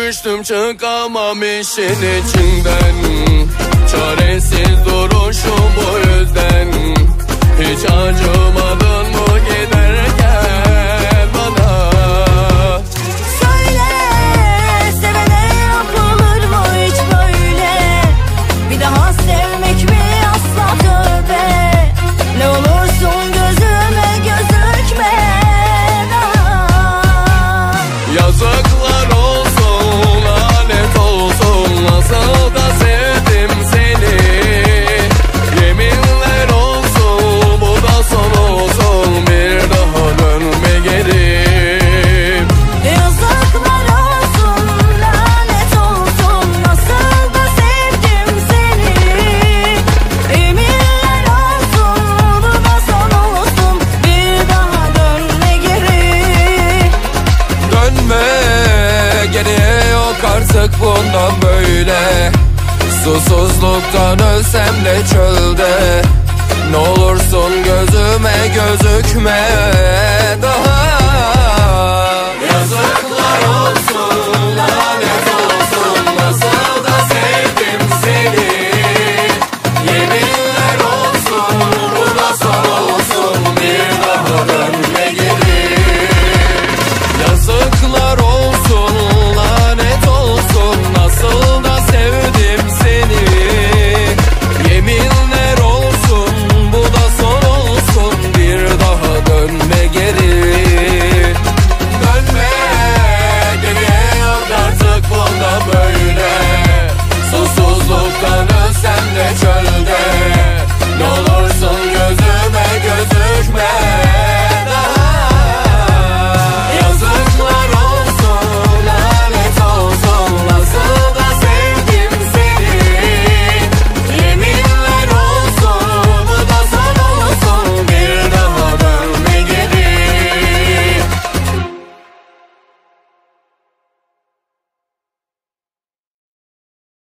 düştüm çıkamam işin içinden. Çaresiz duruşum bu yüzden. Hiç acımadın mı giderken bana? Söyle, sevene yapılır mı hiç böyle? Bir daha sevmek mi asla tövbe? Ne olursun gözüme gözükme daha. Yazıklar olsun, lanet olsun, nasıl da sevdim seni. Yeminler olsun, bu da son olsun, bir daha dönme geri. Yazıklar olsun, lanet olsun, nasıl da sevdim seni. Eminler olsun, bu da son olsun, bir daha dönme geri. Dönme geriye yok artık bundan böyle. Susuzluktan ölsem de çölde. Ne olursun gözüme gözükme daha.